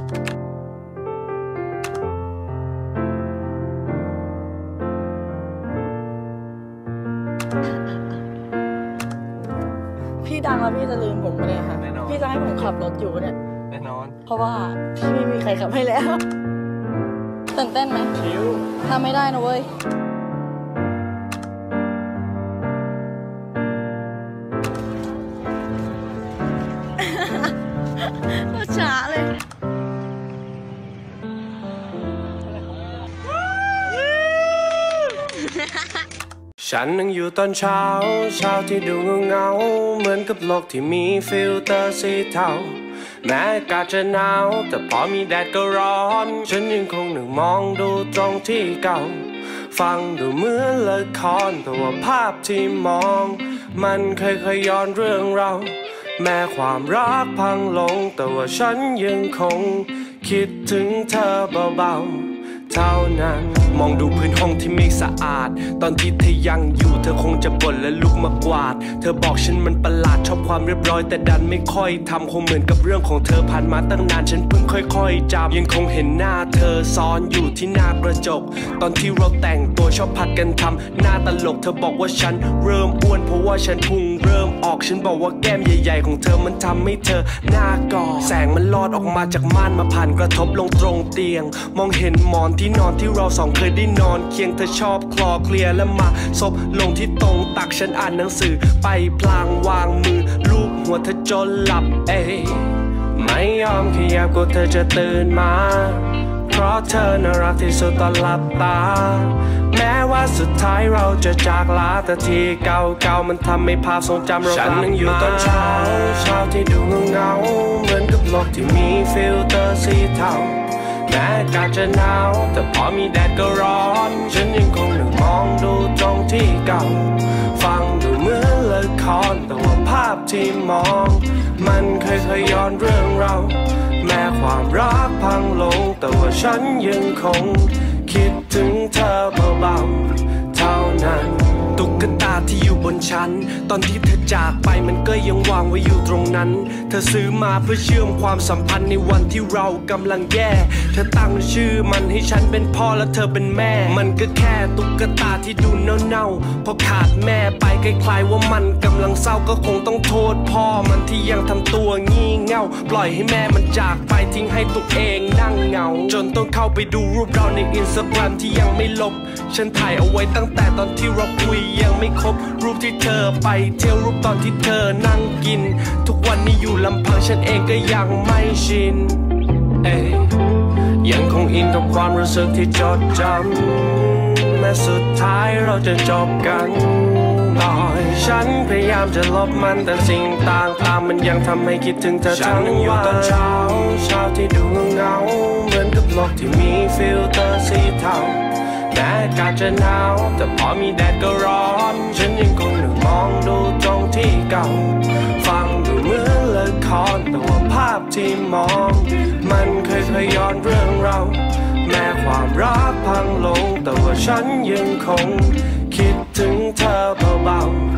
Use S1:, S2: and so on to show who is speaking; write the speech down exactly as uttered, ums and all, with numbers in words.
S1: พี่ดังแล้วพี่จะลืมผมไปเลยค่ะพี่จะให้ผมขับรถอยู่เนี่ย
S2: แน่นอน
S1: เพราะว่าพี่ไม่มีใครขับให้แล้วตื่นเต้นไหมชิวทำไม่ได้นะเว้ยก็ช้าเลย
S2: ฉันนั่งอยู่ตอนเช้าเช้าที่ดูเงาเหมือนกับโลกที่มีฟิลเตอร์สีเทาแม้อากาศจะหนาวแต่พอมีแดดก็ร้อนฉันยังคงนั่งมองดูตรงที่เก่าฟังดูเหมือนละครแต่ว่าภาพที่มองมันเคยเคยย้อนเรื่องเราแม้ความรักพังลงแต่ว่าฉันยังคงคิดถึงเธอเบาๆเท่านั้นมองดูพื้นห้องที่ไม่สะอาดตอนที่เธอยังอยู่เธอคงจะบ่นและลุกมากวาดเธอบอกฉันมันประหลาดชอบความเรียบร้อยแต่ดันไม่ค่อยทำคงเหมือนกับเรื่องของเธอผ่านมาตั้งนานฉันเพิ่งค่อยๆจำยังคงเห็นหน้าเธอซ้อนอยู่ที่หน้ากระจกตอนที่เราแต่งตัวชอบผัดกันทำหน้าตลกเธอบอกว่าฉันเริ่มอ้วนเพราะว่าฉันพุงเริ่มออกฉันบอกว่าแก้มใหญ่ๆของเธอมันทำให้เธอหน้ากอดแสงมันลอดออกมาจากม่านมาผ่านกระทบลงตรงเตียงมองเห็นหมอนที่นอนที่เราสองเคยได้นอนเคียงเธอชอบคลอเคลียแล้วมาซบลงที่ตรงตักฉันอ่านหนังสือไปพลางวางมือลูบหัวเธอจนหลับเอ้ไม่ยอมขยับกลัวเธอจะตื่นมาเพราะเธอน่ารักที่สุดตอนหลับตาแม้ว่าสุดท้ายเราจะจากลาแต่ที่เก่าๆมันทำให้ภาพทรงจำเรากลับมาฉันนั่งอยู่ตอนเช้าเช้าที่ดูเงาๆเหมือนกับโลกที่มีฟิลเตอร์สีเทาแม้อากาศจะหนาวแต่พอมีแดดก็ร้อนฉันยังคงนั่งมองดูตรงที่เก่าฟังดูเหมือนละครแต่ว่าภาพที่มองมันเคยเคยย้อนเรื่องเราแม้ความรักพังลงแต่ว่าฉันยังคงคิดถึงเธอเบาๆเท่านั้นตุ๊กตาที่อยู่บนชั้นตอนที่เธอจากไปมันก็ยังวางไว้อยู่ตรงนั้นเธอซื้อมาเพื่อเชื่อมความสัมพันธ์ในวันที่เรากำลังแย่เธอตั้งชื่อมันให้ฉันเป็นพ่อและเธอเป็นแม่มันก็แค่ตุ๊กตาที่ดูเน่าๆพอขาดแม่ไปคล้ายๆว่ามันกำลังเศร้าก็คงต้องโทษพ่อมันที่ยังทำตัวงี่เง่าปล่อยให้แม่มันจากไปทิ้งให้ตัวเองนั่งเหงาจนต้องเข้าไปดูรูปเราในอินสตาแกรมที่ยังไม่ลบฉันถ่ายเอาไว้ตั้งแต่ตอนที่เราคุยยังไม่ครบรูปที่เธอไปเที่ยวรูปตอนที่เธอนั่งกินทุกวันนี้อยู่ลำพังฉันเองก็ยังไม่ชินเอ้ยยังคงอินกับความรู้สึกที่จดจำแม้สุดท้ายเราจะจบกันต่อยฉันพยายามจะลบมันแต่สิ่งต่างๆมันยังทำให้คิดถึงเธอทั้งวันฉันนั่งอยู่ตอนเช้าเช้าที่ดูเงาเหมือนกับโลกที่มีฟิลเตอร์สีเทาแม้อากาศจะหนาวแต่พอมีแดดก็ร้อนฉันยังคงนั่งมองดูตรงที่เก่าฟังดูเหมือนละครแต่ว่าภาพที่มองมันเคยเคยย้อนเรื่องเราแม้ความรักพังลงแต่ว่าฉันยังคงคิดถึงเธอเบาๆ